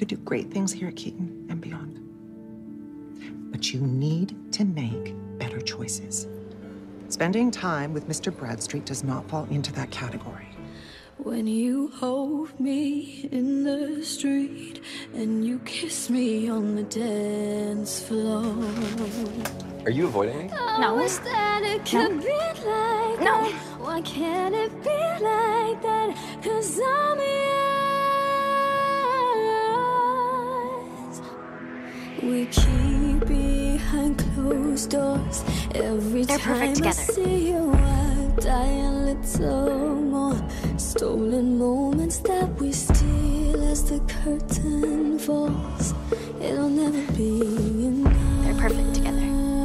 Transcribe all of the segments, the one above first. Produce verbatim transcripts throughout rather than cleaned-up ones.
could do great things here at Keaton and beyond. But you need to make better choices. Spending time with Mister Bradstreet does not fall into that category. When you hold me in the street and you kiss me on the dance floor. Are you avoiding me? No. I wish that it could No. be like No. that. Why can't it be like that? 'Cause I'm yours. We keep behind closed doors. Every They're time perfect I together. see you, I die a little more. Stolen moments that we steal as the curtain falls. It'll never be enough. They're perfect together.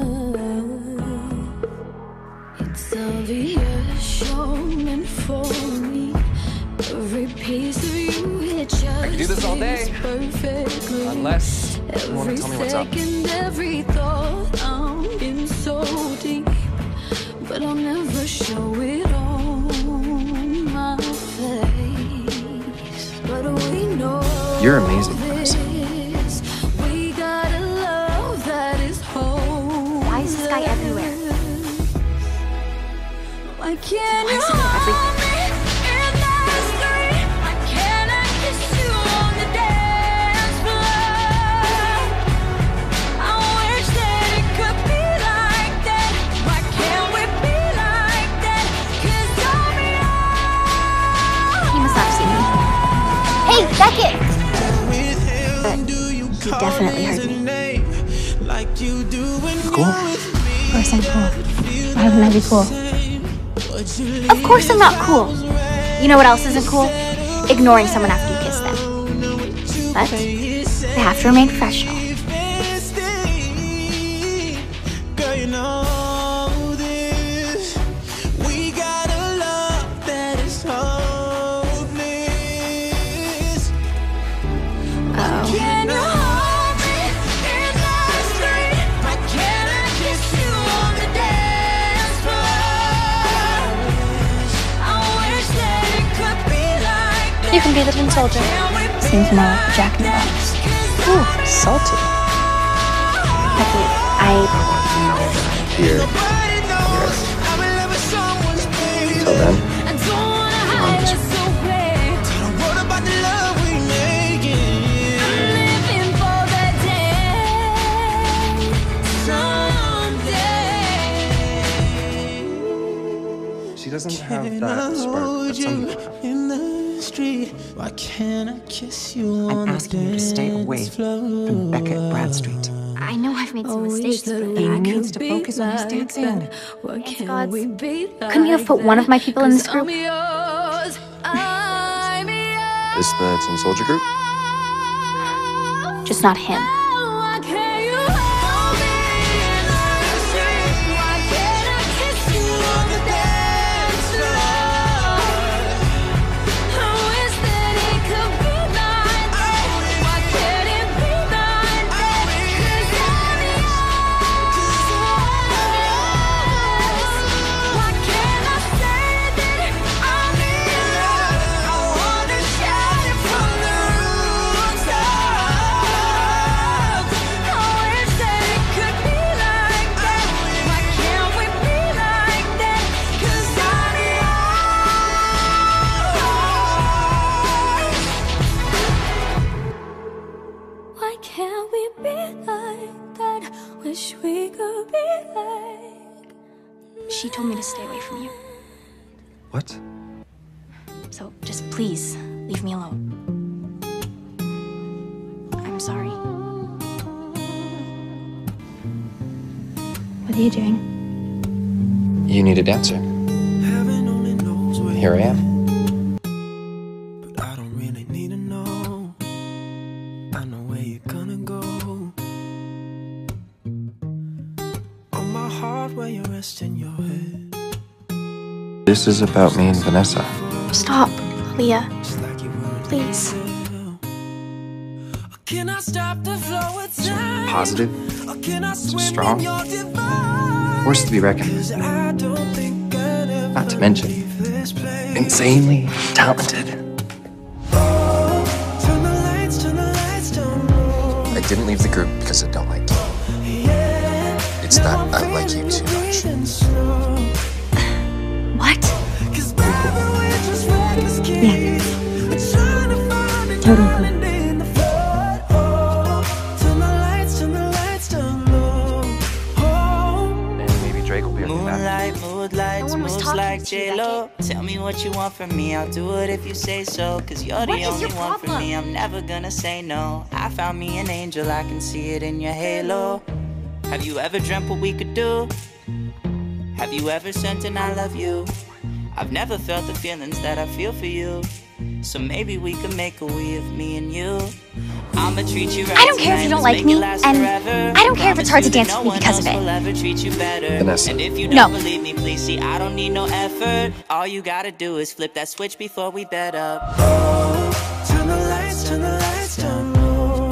It's obvious you're meant for me. Every piece of you, it just I could do this all day. fits perfectly. Unless you want to tell me what's up. Every second, every thought, I'm in so deep, but I'll never show it on my face. But we know You're amazing, Vanessa. this. We got a love that is whole. Why is this guy everywhere? Why can't Why you is he everywhere? hold me in the street? Why can't I kiss you on the dance floor? I wish that it could be like that. Why can't we be like that? 'Cause I'm yours. He must not have seen me. Hey, Beckett! But he definitely heard me. Cool. Of course I'm cool. Why wouldn't I be cool? Of course I'm not cool. You know what else isn't cool? Ignoring someone after you kiss them. But they have to remain professional. Girl, you know this. We got a love that is hopeless. Can you hold me in the street? Why can't I kiss you on the dance floor? I wish that it could be like that. You can be the tin soldier. Seems more like Jack in the Box. Ooh, salty. Becky, I... Here. Till then, I don't wanna hide it so bad. What about the love we making? I'm living for that day someday. she doesn't have Can that I spark hold that some you people have. in the street? Why can't I kiss you on I'm asking you to stay away from Beckett Bradstreet. I know I've made some mistakes, but He needs to focus on his dancing. Why Thanks, can't gods. we be like Couldn't you have put one of my people in this that? group? 'Cause I'm yours, I'm yours. Is the Tin Soldier group? Just not him. Why can't you hold me in the street? Why can't I kiss you on the dance floor? I wish that it could be like that. Why can't it be like that? 'Cause I'm yours. Why can't I say that I'm yours? I wanna shout it from the rooftops. I wish that it could be like that. Why can't we be like that? 'Cause I'm yours. Why can't we be like that? Wish we could be like. She told me to stay away from you. What? So just please, leave me alone. I'm sorry. What are you doing? You need a dancer. Heaven only knows where Here I am. but I don't really need to know. I know where you're gonna go. On my heart where you're resting your head. This is about me and Vanessa. Stop, Leah. It's like you weren't Please. there. Can I stop the flow of time? Positive, Or can I swim strong, in your divine? force to be reckoned with. 'Cause I don't think I'd ever Not to mention, leave this place. insanely talented. Oh, turn the lights, turn the lights didn't leave the group because I don't like you. It's that I like you too much. What? Yeah. Totally cool. And maybe Drake will be okay back. Moonlight, moonlight, No one was moves talking like to you, J-Lo. Tell me what you want from me, I'll do it if you say so. Cause you're What the is only your one for problem? me, I'm never gonna say no. I found me an angel, I can see it in your halo. Have you ever dreamt what we could do? Have you ever sent an I love you? I've never felt the feelings that I feel for you. So maybe we could make a we of me and you. I'ma treat you right. I don't care if you don't like me, and I don't care if it's hard to dance with me because of it. Vanessa. And if you No. don't believe me, please see, I don't need no effort. All you gotta do is flip that switch before we bed up. Turn the lights, turn the lights down low.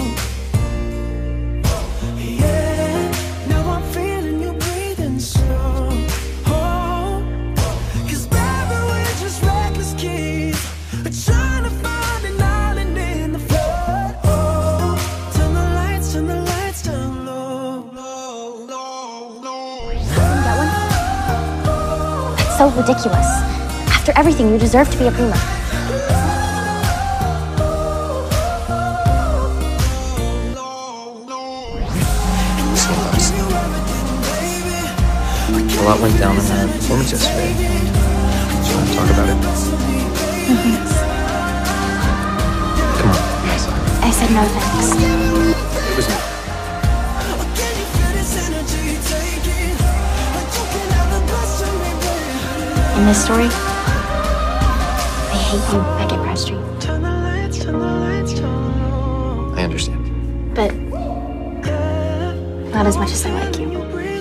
Yeah, now I'm feeling you breathing slow. Oh, cause baby, we're just reckless kids, trying to find an island in the flood. Oh, turn the lights, turn the lights down low. Low, low, low. That one? That's so ridiculous. After everything, you deserve to be a prima. A lot went down in that performance yesterday. Do you want to talk about it? Come on, Vanessa. I said no thanks. It was me. In this story, I hate you, Beckett Bradstreet. Turn the lights, turn the lights down low. I understand. But not as much as I like you. You breathe